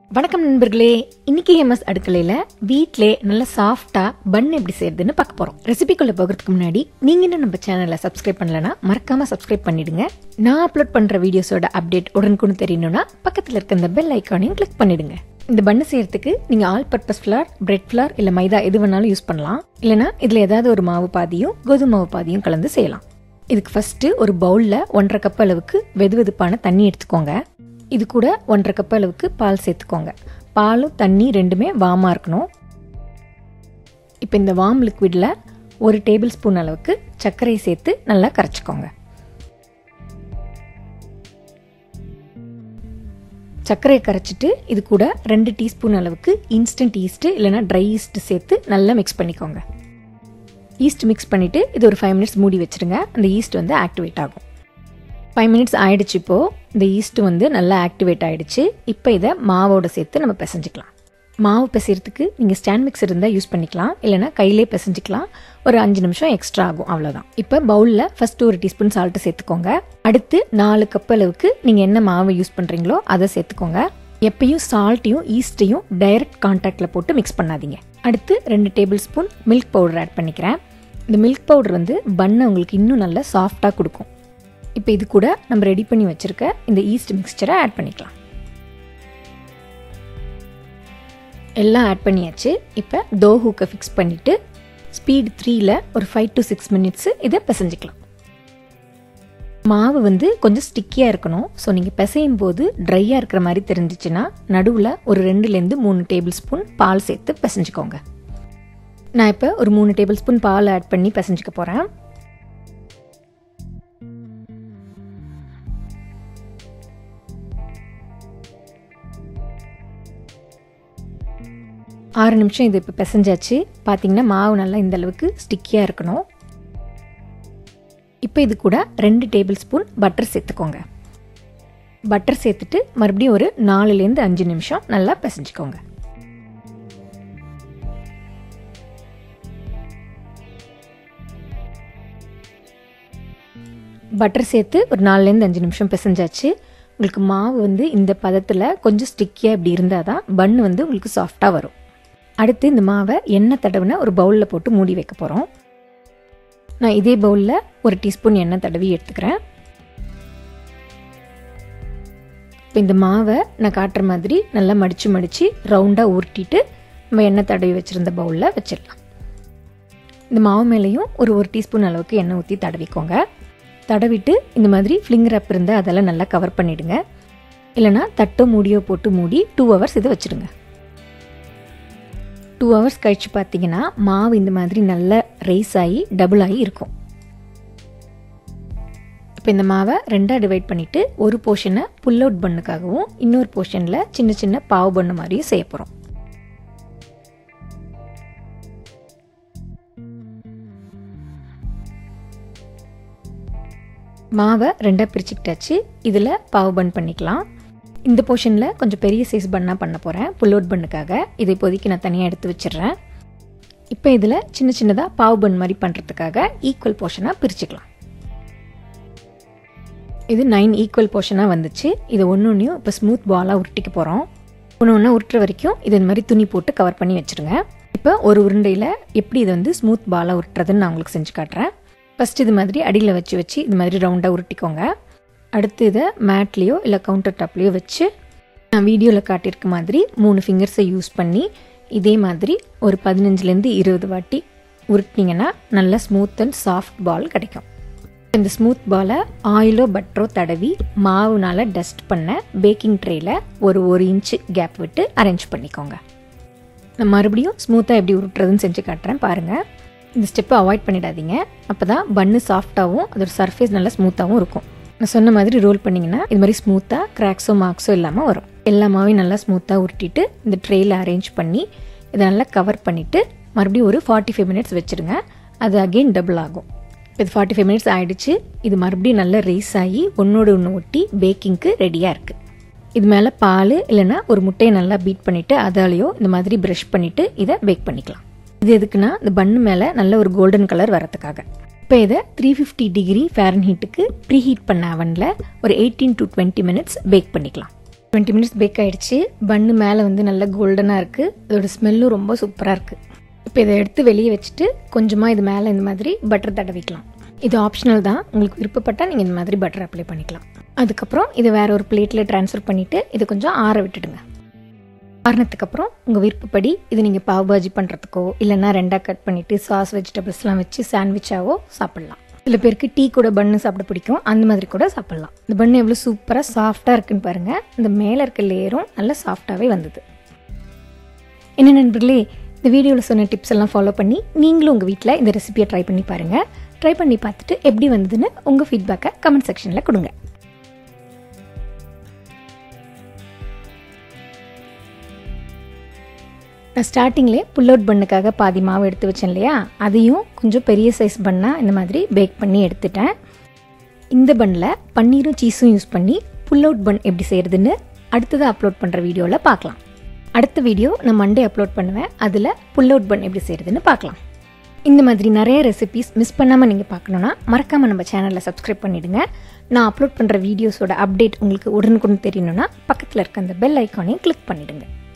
வணக்கம் நண்பர்களே, இன்னைக்கு ஹேமஸ் அடுக்கலையில வீட்லயே நல்ல சாஃப்டா பன் எப்படி செய்யறதுன்னு பார்க்க போறோம். ரெசிபிக்குள்ள போகிறதுக்கு முன்னாடி நீங்க இன்னும் நம்ம சேனலை சப்ஸ்கிரைப் பண்ணலனா மறக்காம சப்ஸ்கிரைப் பண்ணிடுங்க. நான் அப்லோட் பண்ற வீடியோஸோட அப்டேட் உடனுக்குடன் தெரியணும்னா பக்கத்துல இருக்க இந்த பெல் ஐகானையும் கிளிக் பண்ணிடுங்க. இந்த பன்னு செய்யறதுக்கு நீங்க all purpose flour, bread flour இல்ல மைதா எது வேணாலும் யூஸ் பண்ணலாம். இல்லனா இதுல ஏதாவது ஒரு மாவு பாதியும் கோதுமை மாவு பாதியும் கலந்து செய்யலாம். இதுக்கு ஃபர்ஸ்ட் ஒரு பவுல்ல 1.5 கப் அளவுக்கு வெதுவெதுப்பான தண்ணி எடுத்துக்கோங்க. இது கூட 1.5 கப் அளவுக்கு பால் சேர்த்துக்கோங்க. பாலும் தண்ணி ரெண்டுமே வார்மாக இருக்கணும். இப்போ இந்த வார்ம் லிக்விடில் 1 டேபிள் ஸ்பூன் அளவுக்கு சர்க்கரையை சேர்த்து நல்லா கரைச்சிக்கோங்க. சர்க்கரையை கரைச்சிட்டு இது கூட 2 டீஸ்பூன் அளவுக்கு இன்ஸ்டன்ட் ஈஸ்ட் இல்லைனா ட்ரை ஈஸ்ட் சேர்த்து நல்லா மிக்ஸ் பண்ணிக்கோங்க. ஈஸ்ட் மிக்ஸ் பண்ணிவிட்டு இது ஒரு 5 மினிட்ஸ் மூடி வச்சுருங்க. அந்த ஈஸ்ட் வந்து ஆக்டிவேட் ஆகும். 5 மினிட்ஸ் ஆயிடுச்சு. இப்போது இந்த ஈஸ்ட் வந்து நல்லா ஆக்டிவேட் ஆகிடுச்சு. இப்போ இதை மாவோட சேர்த்து நம்ம பிசைஞ்சிக்கலாம். மாவு பிசைறதுக்கு நீங்கள் ஸ்டாண்ட் மிக்சர் இருந்தால் யூஸ் பண்ணிக்கலாம், இல்லைனா கையிலே பிசைஞ்சிக்கலாம். ஒரு 5 நிமிஷம் எக்ஸ்ட்ரா ஆகும், அவ்வளோதான். இப்போ பவுலில் ஃபஸ்ட்டு 1 டீஸ்பூன் சால்ட்டு சேர்த்துக்கோங்க. அடுத்து 4 கப் அளவுக்கு நீங்கள் என்ன மாவு யூஸ் பண்ணுறீங்களோ அதை சேர்த்துக்கோங்க. எப்பயும் சால்ட்டையும் ஈஸ்ட்டையும் டைரக்ட் கான்டாக்டில் போட்டு மிக்ஸ் பண்ணாதீங்க. அடுத்து 2 tablespoon milk powder add பண்ணிக்கிறேன். இந்த மில்க் பவுடர் வந்து பன்னை உங்களுக்கு இன்னும் நல்லா சாஃப்டாக கொடுக்கும். இப்போ இது கூட நம்ம ரெடி பண்ணி வச்சிருக்க இந்த ஈஸ்ட் மிக்ஸ்சரை ஆட் பண்ணிக்கலாம். எல்லாம் ஆட் பண்ணியாச்சு. இப்போ டோ ஹூக்கை ஃபிக்ஸ் பண்ணிவிட்டு ஸ்பீட் 3ல் ஒரு 5 to 6 மினிட்ஸ் இதை பிசைஞ்சிக்கலாம். மாவு வந்து கொஞ்சம் ஸ்டிக்கியாக இருக்கணும். ஸோ நீங்கள் பிசையும் போது ட்ரையாக இருக்கிற மாதிரி தெரிஞ்சிச்சுன்னா நடுவில் ஒரு 2லேருந்து 3 டேபிள் ஸ்பூன் பால் சேர்த்து பிசைஞ்சிக்கோங்க. நான் இப்போ ஒரு 3 டேபிள் ஸ்பூன் பால் ஆட் பண்ணி பிசைஞ்சிக்க போகிறேன். ஆறு நிமிஷம் இது இப்போ பிசைஞ்சாச்சு. பார்த்தீங்கன்னா மாவு நல்லா இந்த அளவுக்கு ஸ்டிக்கியாக இருக்கணும். இப்போ இது கூட 2 டேபிள் ஸ்பூன் பட்டர் சேர்த்துக்கோங்க. பட்டர் சேர்த்துட்டு மறுபடியும் ஒரு 4லேருந்து 5 நிமிஷம் நல்லா பிசைஞ்சிக்கோங்க. பட்டர் சேர்த்து ஒரு 4லேருந்து 5 நிமிஷம் பிசைஞ்சாச்சு. உங்களுக்கு மாவு வந்து இந்த பதத்தில் கொஞ்சம் ஸ்டிக்கியாக இப்படி இருந்தால் தான் பன் வந்து உங்களுக்கு சாஃப்டாக வரும். அடுத்து இந்த மாவை எண்ணெய் தடவின ஒரு பவுலில் போட்டு மூடி வைக்க போகிறோம். நான் இதே பவுலில் 1 டீஸ்பூன் எண்ணெய் தடவி எடுத்துக்கிறேன். இப்போ இந்த மாவை நான் காட்டுற மாதிரி நல்லா மடித்து ரவுண்டாக உருட்டிட்டு நம்ம எண்ணெய் தடவி வச்சுருந்த பவுலில் வச்சிடலாம். இந்த மாவு மேலேயும் ஒரு 1 டீஸ்பூன் அளவுக்கு எண்ணெய் ஊற்றி தடவிக்கோங்க. தடவிட்டு இந்த மாதிரி ஃப்ளிங் ரேப் இருந்தால் அதெல்லாம் நல்லா கவர் பண்ணிவிடுங்க. இல்லைனா தட்டோ மூடியோ போட்டு மூடி 2 hours இதை வச்சுடுங்க. 2 hours கழிச்சு பார்த்தீங்கன்னா மாவு இந்த மாதிரி நல்லா ரைஸ் ஆகி டபுள் ஆகி இருக்கும். இப்போ இந்த மாவை 2ஆக டிவைட் பண்ணிவிட்டு ஒரு போர்ஷனை புல் அவுட் பண்ணுக்காகவும் இன்னொரு போர்ஷனில் சின்ன சின்ன பாவ் பண்ணு மாதிரியும் செய்ய போகிறோம். மாவை 2ஆக பிரிச்சுக்கிட்டாச்சு. இதில் பாவ் பன் பண்ணிக்கலாம். இந்த போர்ஷனில் கொஞ்சம் பெரிய சைஸ் பண்ணாக பண்ண போகிறேன் புல் அவுட் பண்ணுக்காக. இதை இப்போதைக்கு நான் தனியாக எடுத்து வச்சிடுறேன். இப்போ இதில் சின்ன சின்னதாக பாவ் பன் மாதிரி பண்ணுறதுக்காக ஈக்குவல் போர்ஷனாக பிரிச்சுக்கலாம். இது 9 ஈக்குவல் போர்ஷனாக வந்துச்சு. இதை ஒன்றையும் இப்போ ஸ்மூத் பாலாக உருட்டிக்க போகிறோம். ஒன்று உருட்டுற வரைக்கும் இது இந்த மாதிரி துணி போட்டு கவர் பண்ணி வச்சுருங்க. இப்போ ஒரு உருண்டையில் எப்படி இதை வந்து ஸ்மூத் பாலாக உருட்டுறதுன்னு நான் உங்களுக்கு செஞ்சு காட்டுறேன். ஃபஸ்ட் இது மாதிரி அடியில் வச்சு இது மாதிரி ரவுண்டாக உருட்டிக்கோங்க. அடுத்து இதை மேட்லேயோ இல்லை கவுண்டர் டாப்லேயோ வச்சு நான் வீடியோவில் காட்டியிருக்க மாதிரி 3 ஃபிங்கர்ஸை யூஸ் பண்ணி இதே மாதிரி ஒரு 15லேருந்து 20 வாட்டி உருட்டினீங்கன்னா நல்ல ஸ்மூத் அண்ட் சாஃப்ட் பால் கிடைக்கும். இந்த ஸ்மூத் பாலை ஆயிலோ பட்டரோ தடவி மாவுனால் டஸ்ட் பண்ண பேக்கிங் ட்ரேயில் ஒரு 1 இன்ச் கேப் விட்டு அரேஞ்ச் பண்ணிக்கோங்க. நான் மறுபடியும் ஸ்மூத்தாக எப்படி உருட்டுறதுன்னு செஞ்சு காட்டுறேன் பாருங்கள். இந்த ஸ்டெப்பை அவாய்ட் பண்ணிடாதீங்க. அப்போ தான் பன்னு சாஃப்டாகவும் அதோட சர்ஃபேஸ் நல்லா ஸ்மூத்தாகவும் இருக்கும். நான் சொன்ன மாதிரி ரோல் பண்ணிங்கன்னா இது மாதிரி ஸ்மூத்தாக கிராக்ஸோ மார்க்ஸோ இல்லாமல் வரும். எல்லா மாவையும் நல்லா ஸ்மூத்தாக உருட்டிட்டு இந்த ட்ரேயில் அரேஞ்ச் பண்ணி இதை நல்லா கவர் பண்ணிவிட்டு மறுபடியும் ஒரு 45 மினிட்ஸ் வச்சுருங்க. அது அகெயின் டபுள் ஆகும். இப்போ இது 45 மினிட்ஸ் ஆகிடுச்சு. இது மறுபடியும் நல்லா ரைஸ் ஆகி ஒன்றோடு ஒன்று ஒட்டி பேக்கிங்க்கு ரெடியாக இருக்குது. இது மேலே பால் இல்லைனா ஒரு முட்டையை நல்லா பீட் பண்ணிவிட்டு அதாலேயோ இந்த மாதிரி ப்ரஷ் பண்ணிவிட்டு இதை பேக் பண்ணிக்கலாம். இது எதுக்குன்னா இந்த பன்னு மேலே நல்ல ஒரு கோல்டன் கலர் வரதுக்காக. இப்போ இதை 350 டிகிரி ஃபாரன்ஹீட்டுக்கு ப்ரீஹீட் பண்ண அவனில் ஒரு 18 to 20 மினிட்ஸ் பேக் பண்ணிக்கலாம். 20 மினிட்ஸ் பேக் ஆகிடுச்சு. பன்னு மேலே வந்து நல்லா கோல்டனாக இருக்குது. அதோட ஸ்மெல்லும் ரொம்ப சூப்பராக இருக்குது. இப்போ இதை எடுத்து வெளியே வச்சுட்டு கொஞ்சமாக இது மேலே இந்த மாதிரி பட்டர் தடவிக்கலாம். இது ஆப்ஷனல் தான், உங்களுக்கு விருப்பப்பட்டால் நீங்கள் இந்த மாதிரி பட்டர் அப்ளை பண்ணிக்கலாம். அதுக்கப்புறம் இதை வேறு ஒரு பிளேட்டில் ட்ரான்ஸ்ஃபர் பண்ணிவிட்டு இதை கொஞ்சம் ஆற விட்டுடுங்க. ஆறினதுக்கப்புறம் உங்கள் விருப்பப்படி இது நீங்கள் பாவ் பாஜி பண்ணுறதுக்கோ இல்லைன்னா 2ஆக கட் பண்ணிவிட்டு சாஸ் வெஜிடபிள்ஸ்லாம் வச்சு சாண்ட்விச்சாவோ சாப்பிட்லாம். சில பேருக்கு டீ கூட பன்னு சாப்பிட பிடிக்கும், அந்த மாதிரி கூட சாப்பிட்லாம். இந்த பன்னு எவ்வளோ சூப்பராக சாஃப்டாக இருக்குன்னு பாருங்கள். இந்த மேலே இருக்க லேயரும் நல்லா சாஃப்டாகவே வந்தது. என்ன நண்பர்களே, இந்த வீடியோவில் சொன்ன டிப்ஸ் எல்லாம் ஃபாலோ பண்ணி நீங்களும் உங்கள் வீட்டில் இந்த ரெசிபியை ட்ரை பண்ணி பாருங்கள். ட்ரை பண்ணி பார்த்துட்டு எப்படி வந்ததுன்னு உங்கள் ஃபீட்பேக்கை கமெண்ட் செக்ஷனில் கொடுங்க. நான் ஸ்டார்டிங்லேயே புல் அவுட் பண்ணுக்காக பாதி மாவு எடுத்து வச்சேன் இல்லையா, அதையும் கொஞ்சம் பெரிய சைஸ் பண்ணால் இந்த மாதிரி பேக் பண்ணி எடுத்துட்டேன். இந்த பன்னில் பன்னீரும் சீஸும் யூஸ் பண்ணி புல் அவுட் பன் எப்படி செய்கிறதுன்னு அடுத்ததாக அப்லோட் பண்ணுற வீடியோவில் பார்க்கலாம். அடுத்த வீடியோ நான் மண்டே அப்லோட் பண்ணுவேன். அதில் புல் அவுட் பன் எப்படி செய்கிறதுன்னு பார்க்கலாம். இந்த மாதிரி நிறைய ரெசிபீஸ் மிஸ் பண்ணாமல் நீங்கள் பார்க்கணுன்னா மறக்காமல் நம்ம சேனலில் சப்ஸ்கிரைப் பண்ணிவிடுங்க. நான் அப்லோட் பண்ணுற வீடியோஸோட அப்டேட் உங்களுக்கு உடனுக்குடன் தெரியணுன்னா பக்கத்தில் இருக்க அந்த பெல் ஐக்கானையும் கிளிக் பண்ணிவிடுங்க.